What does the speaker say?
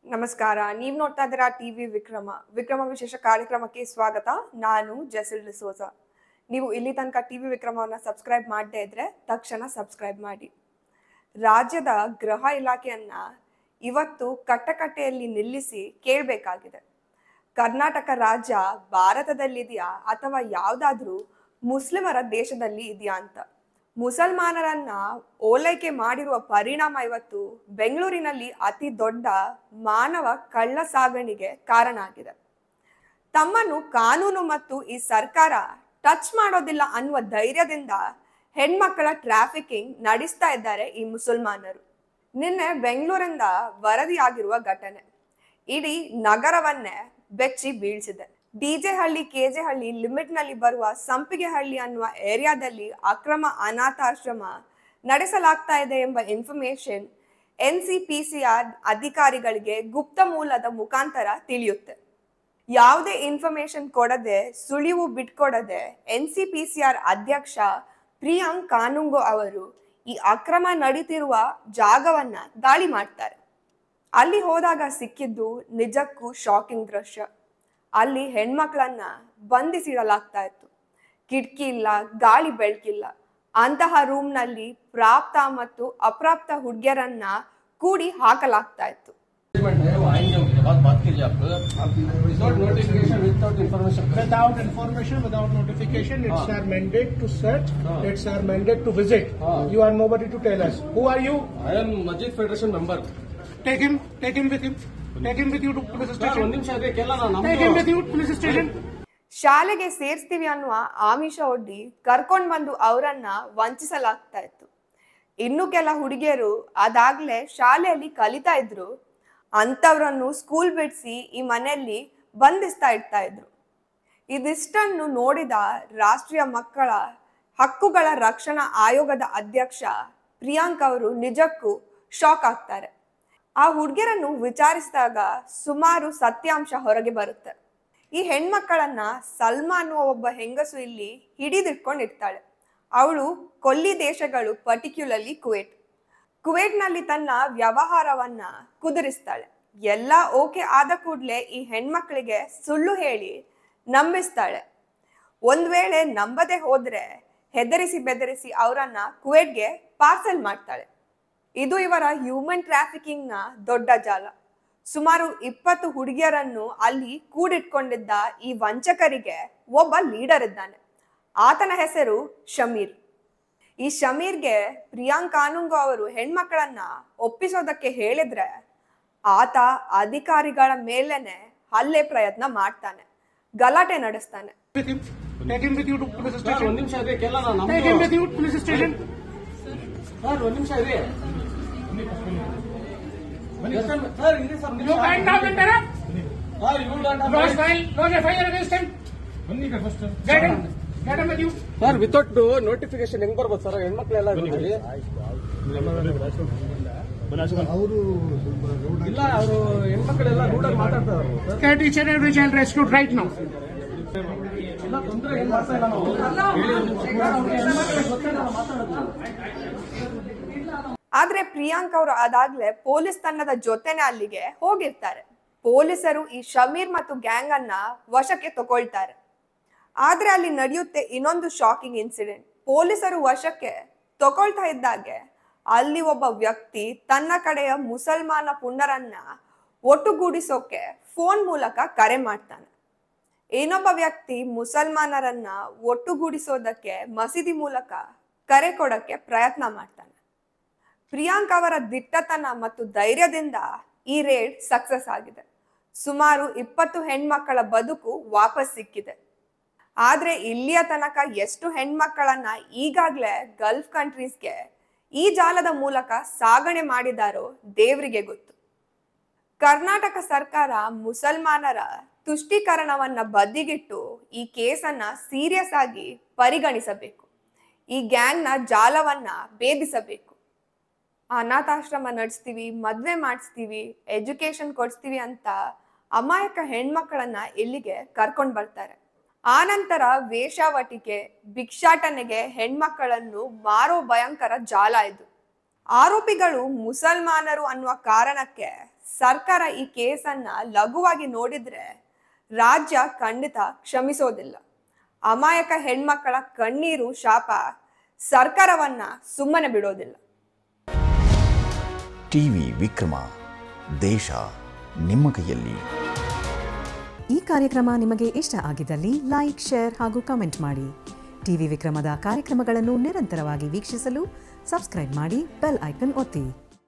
ನಮಸ್ಕಾರ. ನೀವು ನೋಡ್ತಾ ಇದ್ದೀರಾ ಟಿವಿ ವಿಕ್ರಮ ವಿಶೇಷ ಕಾರ್ಯಕ್ರಮಕ್ಕೆ ಸ್ವಾಗತ. ನಾನು ಜೆಸಿಲ್ ಡಿಸೋಜ. ನೀವು ಇಲ್ಲಿ ತನಕ ಟಿವಿ ವಿಕ್ರಮವನ್ನು ಸಬ್ಸ್ಕ್ರೈಬ್ ಮಾಡದೇ ಇದ್ರೆ ತಕ್ಷಣ ಸಬ್ಸ್ಕ್ರೈಬ್ ಮಾಡಿ. ರಾಜ್ಯದ ಗೃಹ ಇಲಾಖೆಯನ್ನ ಇವತ್ತು ಕಟ್ಟಕಟ್ಟೆಯಲ್ಲಿ ನಿಲ್ಲಿಸಿ ಕೇಳಬೇಕಾಗಿದೆ. ಕರ್ನಾಟಕ ರಾಜ್ಯ ಭಾರತದಲ್ಲಿದೆಯಾ ಅಥವಾ ಯಾವುದಾದ್ರೂ ಮುಸ್ಲಿಮರ ದೇಶದಲ್ಲಿ ಇದೆಯಾ ಅಂತ. ಮುಸಲ್ಮಾನರನ್ನ ಓಲೈಕೆ ಮಾಡಿರುವ ಪರಿಣಾಮ ಇವತ್ತು ಬೆಂಗಳೂರಿನಲ್ಲಿ ಅತಿ ದೊಡ್ಡ ಮಾನವ ಕಳ್ಳ ಸಾಗಣೆಗೆ ಕಾರಣ ಆಗಿದೆ. ತಮ್ಮನ್ನು ಕಾನೂನು ಮತ್ತು ಈ ಸರ್ಕಾರ ಟಚ್ ಮಾಡೋದಿಲ್ಲ ಅನ್ನುವ ಧೈರ್ಯದಿಂದ ಹೆಣ್ಮಕ್ಕಳ ಟ್ರಾಫಿಕಿಂಗ್ ನಡೆಸ್ತಾ ಇದ್ದಾರೆ ಈ ಮುಸಲ್ಮಾನರು. ನಿನ್ನೆ ಬೆಂಗಳೂರಿಂದ ವರದಿಯಾಗಿರುವ ಘಟನೆ ಇಡೀ ನಗರವನ್ನೇ ಬೆಚ್ಚಿ ಬೀಳ್ಸಿದೆ. ಡಿಜೆ ಹಳ್ಳಿ ಕೆಜೆ ಹಳ್ಳಿ ಲಿಮಿಟ್ ನಲ್ಲಿ ಬರುವ ಸಂಪಿಗೆ ಹಳ್ಳಿ ಅನ್ನುವ ಏರಿಯಾದಲ್ಲಿ ಅಕ್ರಮ ಅನಾಥಾಶ್ರಮ ನಡೆಸಲಾಗ್ತಾ ಇದೆ ಎಂಬ ಇನ್ಫಾರ್ಮೇಶನ್ NCPCR ಅಧಿಕಾರಿಗಳಿಗೆ ಗುಪ್ತ ಮೂಲದ ಮುಖಾಂತರ ತಿಳಿಯುತ್ತೆ. ಯಾವುದೇ ಇನ್ಫಾರ್ಮೇಶನ್ ಕೊಡದೆ ಸುಳಿವು ಬಿಟ್ಕೊಡದೆ NCPCR ಅಧ್ಯಕ್ಷ ಪ್ರಿಯಾಂಕ್ ಕಾನುಂಗೋ ಅವರು ಈ ಅಕ್ರಮ ನಡೀತಿರುವ ಜಾಗವನ್ನ ದಾಳಿ ಮಾಡ್ತಾರೆ. ಅಲ್ಲಿ ಹೋದಾಗ ಸಿಕ್ಕಿದ್ದು ನಿಜಕ್ಕೂ ಶಾಕಿಂಗ್ ದೃಶ್ಯ. ಅಲ್ಲಿ ಹೆಣ್ಮಕ್ಳನ್ನ ಬಂಧಿಸಿಡಲಾಗ್ತಾ ಇತ್ತು. ಕಿಟಕಿ ಇಲ್ಲ, ಗಾಳಿ ಬೆಳಕಿಲ್ಲ. ಅಂತಹ ರೂಮ್ನಲ್ಲಿ ಪ್ರಾಪ್ತ ಮತ್ತು ಅಪ್ರಾಪ್ತ ಹುಡುಗಿಯರನ್ನ ಕೂಡಿ ಹಾಕಲಾಗ್ತಾ ಇತ್ತು. Without information, without notification, it's our mandate to search, it's our mandate to visit. You are nobody to tell us. Who are you? I am Majid Federation member. Take him with him. Take him with you to police station. Take him with you to police station. ಶಾಲೆಗೆ ಸೇರಿಸ್ತೀವಿ ಅನ್ನುವ ಆಮಿಷ ಒಡ್ಡಿ ಕರ್ಕೊಂಡ್ ಬಂದು ಅವರನ್ನ ವಂಚಿಸಲಾಗ್ತಾ ಇತ್ತು. ಇನ್ನು ಕೆಲ ಹುಡುಗಿಯರು ಅದಾಗ್ಲೇ ಶಾಲೆಯಲ್ಲಿ ಕಲಿತಾ ಇದ್ರು. ಅಂತವ್ರನ್ನು ಸ್ಕೂಲ್ ಬಿಡಿಸಿ ಈ ಮನೆಯಲ್ಲಿ ಬಂಧಿಸ್ತಾ ಇಡ್ತಾ ಇದ್ರು. ಇದಿಷ್ಟನ್ನು ನೋಡಿದ ರಾಷ್ಟ್ರೀಯ ಮಕ್ಕಳ ಹಕ್ಕುಗಳ ರಕ್ಷಣಾ ಆಯೋಗದ ಅಧ್ಯಕ್ಷ ಪ್ರಿಯಾಂಕ್ ಅವರು ನಿಜಕ್ಕೂ ಶಾಕ್ ಆಗ್ತಾರೆ. ಆ ಹುಡುಗಿಯರನ್ನು ವಿಚಾರಿಸಿದಾಗ ಸುಮಾರು ಸತ್ಯಾಂಶ ಹೊರಗೆ ಬರುತ್ತೆ. ಈ ಹೆಣ್ಮಕ್ಕಳನ್ನ ಸಲ್ಮಾ ಅನ್ನುವ ಒಬ್ಬ ಹೆಂಗಸು ಇಲ್ಲಿ ಹಿಡಿದಿಟ್ಕೊಂಡಿರ್ತಾಳೆ. ಅವಳು ಕೊಲ್ಲಿ ದೇಶಗಳು, ಪರ್ಟಿಕ್ಯುಲರ್ಲಿ ಕುವೈಟ್ನಲ್ಲಿ ತನ್ನ ವ್ಯವಹಾರವನ್ನ ಕುದುರಿಸ್ತಾಳೆ. ಎಲ್ಲ ಓಕೆ ಆದ ಕೂಡಲೇ ಈ ಹೆಣ್ಮಕ್ಳಿಗೆ ಸುಳ್ಳು ಹೇಳಿ ನಂಬಿಸ್ತಾಳೆ. ಒಂದ್ ವೇಳೆ ನಂಬದೆ ಹೋದ್ರೆ ಹೆದರಿಸಿ ಬೆದರಿಸಿ ಅವರನ್ನ ಕುವೈಟ್ಗೆ ಪಾರ್ಸಲ್ ಮಾಡ್ತಾಳೆ. ಇದು ಇವರ ಹ್ಯೂಮನ್ ಟ್ರಾಫಿಕಿಂಗ್ ನ ದೊಡ್ಡ ಜಾಲ. ಸುಮಾರು 20 ಹುಡುಗಿಯರನ್ನು ಅಲ್ಲಿ ಕೂಡಿಟ್ಕೊಂಡಿದ್ದ ಈ ವಂಚಕರಿಗೆ ಒಬ್ಬ ಲೀಡರ್ ಇದ್ದಾನೆ. ಆತನ ಹೆಸರು ಶಮೀರ್. ಈ ಶಮೀರ್ಗೆ ಪ್ರಿಯಾಂಕ್ ಕಾನುಂಗೋ ಅವರು ಹೆಣ್ಮಕ್ಕಳನ್ನ ಒಪ್ಪಿಸೋದಕ್ಕೆ ಹೇಳಿದ್ರೆ ಆತ ಅಧಿಕಾರಿಗಳ ಮೇಲೇನೆ ಹಲ್ಲೆ ಪ್ರಯತ್ನ ಮಾಡ್ತಾನೆ, ಗಲಾಟೆ ನಡೆಸ್ತಾನೆ. Take him with you to police station. ಒಂದ್ ನಿಮಿಷ ಇದೆ, ಕೇಳೋಣ. Take him with you to police station. Sir ಒಂದ್ ನಿಮಿಷ ಇದೆ. ಸರ್ ಇದೆ sir. You can't have it there. Sir you don't have Lodge FIR against him. Get him with you. Sir without notification ಹೆಂಗ್ ಬರ್ಬೋದು ಸರ್? ಹೆಣ್ಮಕ್ಳೆಲ್ಲ ಇಲ್ಲ, ಅವರು ಹೆಣ್ಮಕ್ಳೆಲ್ಲ ರೂಢಾಗಿ ಮಾತಾಡ್ತಾರೆ. Get each and every child rescued right now. ಇಲ್ಲ ತೊಂದರೆ ಏನ್ ಮಾಡ್ತಾ ಇಲ್ಲ ನಾವು. ಆದ್ರೆ ಪ್ರಿಯಾಂಕ್ ಅವರು ಅದಾಗ್ಲೇ ಪೊಲೀಸ್ ತಂಡದ ಜೊತೆನೆ ಅಲ್ಲಿಗೆ ಹೋಗಿರ್ತಾರೆ. ಪೊಲೀಸರು ಈ ಶಮೀರ್ ಮತ್ತು ಗ್ಯಾಂಗ್ ಅನ್ನ ವಶಕ್ಕೆ ತಗೊಳ್ತಾರೆ. ಆದ್ರೆ ಅಲ್ಲಿ ನಡೆಯುತ್ತೆ ಇನ್ನೊಂದು ಶಾಕಿಂಗ್ ಇನ್ಸಿಡೆಂಟ್. ಪೊಲೀಸರು ವಶಕ್ಕೆ ತಗೊಳ್ತಾ ಇದ್ದಾಗೆ ಅಲ್ಲಿ ಒಬ್ಬ ವ್ಯಕ್ತಿ ತನ್ನ ಕಡೆಯ ಮುಸಲ್ಮಾನ ಪುಂಡರನ್ನ ಒಟ್ಟುಗೂಡಿಸೋಕೆ ಫೋನ್ ಮೂಲಕ ಕರೆ ಮಾಡ್ತಾನೆ. ಇನ್ನೊಬ್ಬ ವ್ಯಕ್ತಿ ಮುಸಲ್ಮಾನರನ್ನ ಒಟ್ಟುಗೂಡಿಸೋದಕ್ಕೆ ಮಸೀದಿ ಮೂಲಕ ಕರೆ ಕೊಡಕ್ಕೆ ಪ್ರಯತ್ನ ಮಾಡ್ತಾನೆ. ಪ್ರಿಯಾಂಕ್ ಅವರ ದಿಟ್ಟತನ ಮತ್ತು ಧೈರ್ಯದಿಂದ ಈ ರೇಡ್ ಸಕ್ಸಸ್ ಆಗಿದೆ. ಸುಮಾರು 20 ಹೆಣ್ಮಕ್ಕಳ ಬದುಕು ವಾಪಸ್ ಸಿಕ್ಕಿದೆ. ಆದ್ರೆ ಇಲ್ಲಿಯ ತನಕ ಎಷ್ಟು ಹೆಣ್ಮಕ್ಕಳನ್ನ ಈಗಾಗ್ಲೇ ಗಲ್ಫ್ ಕಂಟ್ರೀಸ್ಗೆ ಈ ಜಾಲದ ಮೂಲಕ ಸಾಗಣೆ ಮಾಡಿದಾರೋ ದೇವರಿಗೆ ಗೊತ್ತು. ಕರ್ನಾಟಕ ಸರ್ಕಾರ ಮುಸಲ್ಮಾನರ ತುಷ್ಟೀಕರಣವನ್ನ ಬದಿಗಿಟ್ಟು ಈ ಕೇಸನ್ನ ಸೀರಿಯಸ್ ಆಗಿ ಪರಿಗಣಿಸಬೇಕು. ಈ ಗ್ಯಾಂಗ್ನ ಜಾಲವನ್ನ ಭೇದಿಸಬೇಕು. ಅನಾಥಾಶ್ರಮ ನಡೆಸ್ತೀವಿ, ಮದ್ವೆ ಮಾಡಿಸ್ತೀವಿ, ಎಜುಕೇಶನ್ ಕೊಡಿಸ್ತೀವಿ ಅಂತ ಅಮಾಯಕ ಹೆಣ್ಮಕ್ಕಳನ್ನ ಇಲ್ಲಿಗೆ ಕರ್ಕೊಂಡ್ ಬರ್ತಾರೆ. ಆನಂತರ ವೇಷಾವಟಿಕೆ, ಭಿಕ್ಷಾಟನೆಗೆ ಹೆಣ್ಮಕ್ಕಳನ್ನು ಮಾರೋ ಭಯಂಕರ ಜಾಲ ಇದು. ಆರೋಪಿಗಳು ಮುಸಲ್ಮಾನರು ಅನ್ನುವ ಕಾರಣಕ್ಕೆ ಸರ್ಕಾರ ಈ ಕೇಸನ್ನ ಲಘುವಾಗಿ ನೋಡಿದ್ರೆ ರಾಜ್ಯ ಖಂಡಿತ ಕ್ಷಮಿಸೋದಿಲ್ಲ. ಅಮಾಯಕ ಹೆಣ್ಮಕ್ಕಳ ಕಣ್ಣೀರು ಶಾಪ ಸರ್ಕಾರವನ್ನ ಸುಮ್ಮನೆ ಬಿಡೋದಿಲ್ಲ. ಟಿವಿ ವಿಕ್ರಮ, ದೇಶ ನಿಮ್ಮ ಕೈಯಲ್ಲಿ. ಈ ಕಾರ್ಯಕ್ರಮ ನಿಮಗೆ ಇಷ್ಟ ಆಗಿದ್ದಲ್ಲಿ ಲೈಕ್, ಶೇರ್ ಹಾಗೂ ಕಮೆಂಟ್ ಮಾಡಿ. ಟಿವಿ ವಿಕ್ರಮದ ಕಾರ್ಯಕ್ರಮಗಳನ್ನು ನಿರಂತರವಾಗಿ ವೀಕ್ಷಿಸಲು ಸಬ್ಸ್ಕ್ರೈಬ್ ಮಾಡಿ, ಬೆಲ್ ಐಕನ್ ಒತ್ತಿ.